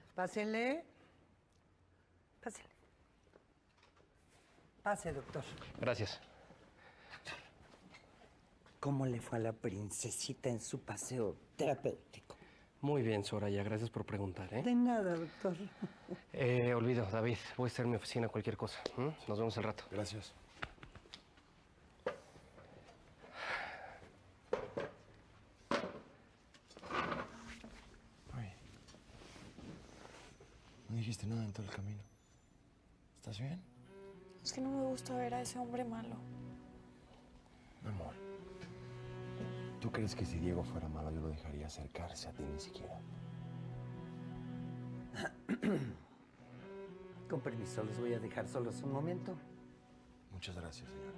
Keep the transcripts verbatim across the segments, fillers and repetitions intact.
Pásenle. Pásenle. Pase, doctor. Gracias. ¿Cómo le fue a la princesita en su paseo terapéutico? Muy bien, Soraya. Gracias por preguntar, ¿eh? De nada, doctor. Eh, olvido, David. Voy a estar en mi oficina cualquier cosa. ¿Mm? Nos vemos al rato. Gracias. Oye, no dijiste nada en todo el camino. ¿Estás bien? Es que no me gusta ver a ese hombre malo. Amor, ¿tú crees que si Diego fuera malo yo lo dejaría acercarse a ti ni siquiera? Con permiso, los voy a dejar solos un momento. Muchas gracias, señora.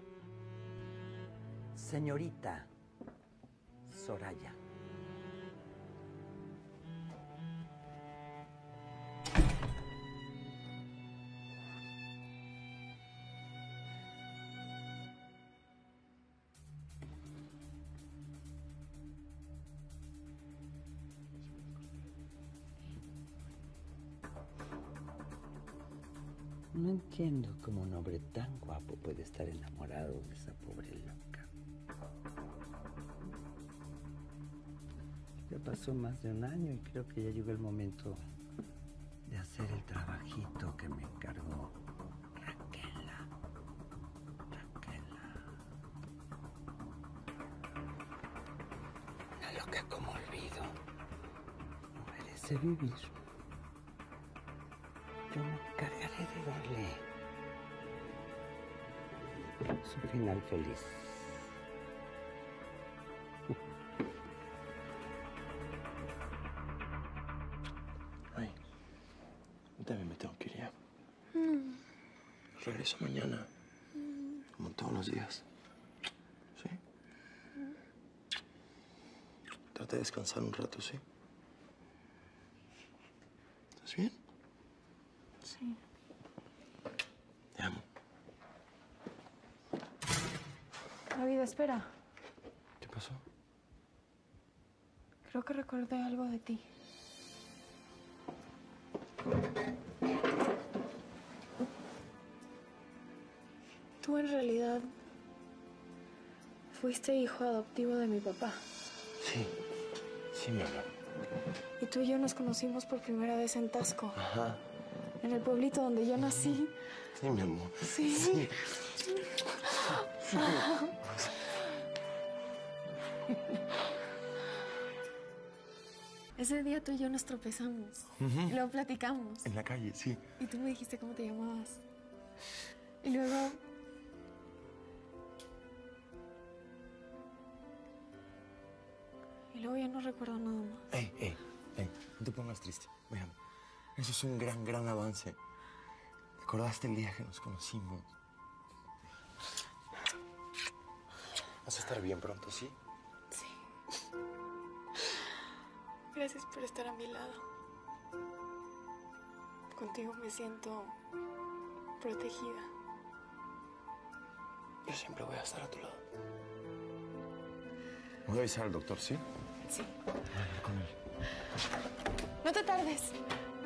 Señorita Soraya. No entiendo cómo un hombre tan guapo puede estar enamorado de esa pobre loca. Ya pasó más de un año y creo que ya llegó el momento de hacer el trabajito que me encargó Raquela. Raquela. Una loca como olvido. No merece vivir. Yo me encargaré de darle su final feliz. Ay, yo también me tengo que ir ya. Mm. Regreso mañana, Mm. como todos los días. ¿Sí? Mm. Trata de descansar un rato, ¿sí? ¿Estás bien? Sí. Te amo. David, espera. ¿Qué pasó? Creo que recordé algo de ti. Tú en realidad fuiste hijo adoptivo de mi papá. Sí, sí, mi amor. Y tú y yo nos conocimos por primera vez en Tasco. Ajá. En el pueblito donde yo nací. Sí, mi amor. Sí. Sí. Ese día tú y yo nos tropezamos. Uh-huh. Y luego platicamos. En la calle, sí. Y tú me dijiste cómo te llamabas. Y luego... Y luego ya no recuerdo nada más. Ey, ey, ey, no te pongas triste. Mira, eso es un gran, gran avance. ¿Te acordaste el día que nos conocimos? Vas a estar bien pronto, ¿sí? Sí. Gracias por estar a mi lado. Contigo me siento protegida. Yo siempre voy a estar a tu lado. Voy a avisar al doctor, ¿sí? Sí. Voy a hablar con él. No te tardes.